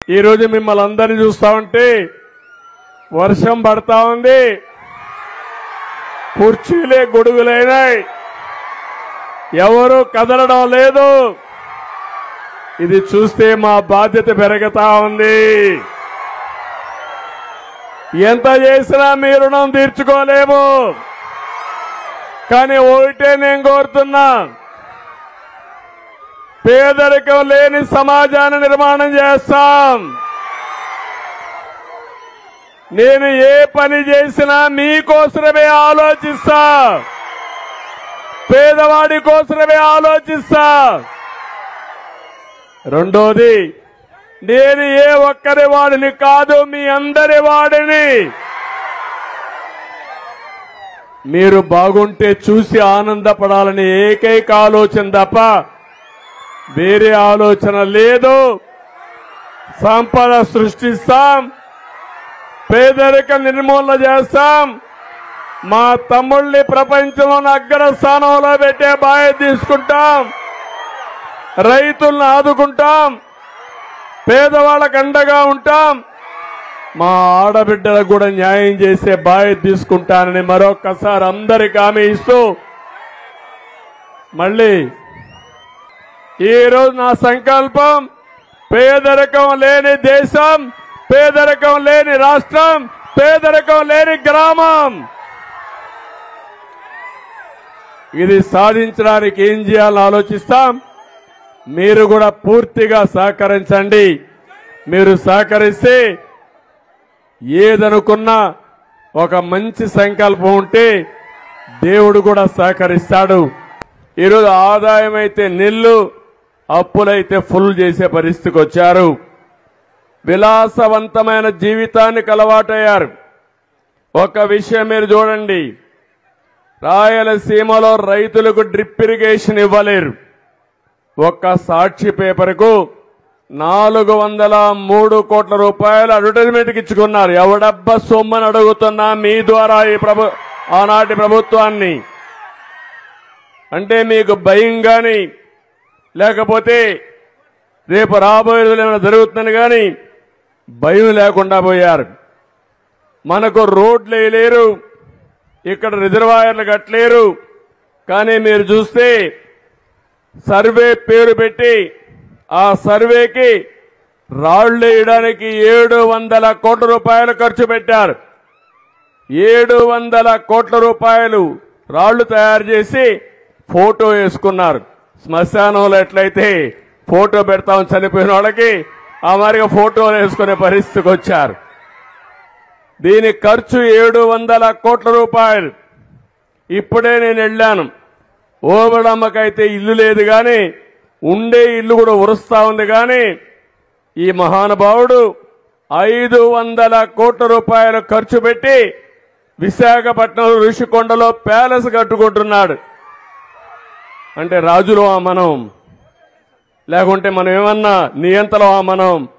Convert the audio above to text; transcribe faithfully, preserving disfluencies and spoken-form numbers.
ఈరోజు మిమ్మల్ని అందరినీ చూస్తా ఉంటే వర్షం పడతా ఉంది, కుర్చీలే గొడుగులైనాయి, ఎవరు కదలడం లేదు. ఇది చూస్తే మా బాధ్యత పెరుగుతా ఉంది. ఎంత చేసినా మీ రుణం తీర్చుకోలేము. కానీ ఒకటే నేను కోరుతున్నా, పేదరికం లేని సమాజాన్ని నిర్మాణం చేస్తాం. నేను ఏ పని చేసినా మీకోసమే ఆలోచిస్తా, పేదవాడి కోసమే ఆలోచిస్తా. రెండోది, నేను ఏ ఒక్కరి వాడిని కాదు, మీ అందరి వాడిని. మీరు బాగుంటే చూసి ఆనందపడాలని ఏకైక ఆలోచన తప్ప వేరే ఆలోచన లేదు. సంపద సృష్టిస్తాం, పేదరికం నిర్మూలన చేస్తాం, మా తమ్ముళ్ళని ప్రపంచంలోని అగ్ర స్థానంలో పెట్టే బాధ్యత తీసుకుంటాం, రైతులను ఆదుకుంటాం, పేదవాళ్ళకు అండగా ఉంటాం, మా ఆడబిడ్డలకు కూడా న్యాయం చేసే బాధ్యత తీసుకుంటానని మరొకసారి అందరికీ హామీ ఇస్తూ, మళ్ళీ ఈరోజు నా సంకల్పం పేదరికం లేని దేశం, పేదరికం లేని రాష్ట్రం, పేదరికం లేని గ్రామం. ఇది సాధించడానికి ఏం చేయాలని ఆలోచిస్తాం. మీరు కూడా పూర్తిగా సహకరించండి. మీరు సహకరిస్తే ఏదనుకున్నా ఒక మంచి సంకల్పం ఉంటే దేవుడు కూడా సహకరిస్తాడు. ఈరోజు ఆదాయం అయితే నిల్లు, అప్పులైతే ఫుల్ చేసే పరిస్థితికి వచ్చారు. విలాసవంతమైన జీవితానికి అలవాటయ్యారు. ఒక విషయం మీరు చూడండి, రాయలసీమలో రైతులకు డ్రిప్ ఇరిగేషన్ ఇవ్వలేరు. ఒక్క సాక్షి పేపర్కు నాలుగు వందల మూడు కోట్ల రూపాయలు అడ్వర్టైజ్మెంట్కి ఇచ్చుకున్నారు. ఎవడబ్బా సొమ్మని అడుగుతున్నా మీ ద్వారా ఈ ప్రభు ఆనాటి ప్రభుత్వాన్ని. అంటే మీకు భయం కానీ లేకపోతే రేపు రాబోయే రోజులు ఏమైనా జరుగుతుందని కానీ భయం లేకుండా పోయారు. మనకు రోడ్లు వేయలేరు, ఇక్కడ రిజర్వాయర్లు కట్టలేరు. కానీ మీరు చూస్తే సర్వే పేరు పెట్టి ఆ సర్వేకి రాళ్లు వేయడానికి ఏడు వందల కోట్ల రూపాయలు ఖర్చు పెట్టారు. ఏడు వందల కోట్ల రూపాయలు రాళ్లు తయారు చేసి ఫోటో వేసుకున్నారు. శ్మశానంలో ఎట్లయితే ఫోటో పెడతాం చనిపోయిన వాళ్ళకి, ఆ మాదిరిగా ఫోటోలు వేసుకునే పరిస్థితికి వచ్చారు. దీని ఖర్చు ఏడు వందల కోట్ల రూపాయలు. ఇప్పుడే నేను వెళ్ళాను, ఓబడమ్మకైతే ఇల్లు లేదు కానీ ఉండే ఇల్లు కూడా ఉరుస్తా ఉంది. కానీ ఈ మహానుభావుడు ఐదు వందల కోట్ల రూపాయలు ఖర్చు పెట్టి విశాఖపట్నం ఋషికొండలో ప్యాలెస్ కట్టుకుంటున్నాడు. అంటే రాజులో మనం, లేకుంటే మనం ఏమన్నా నియంతలో మనం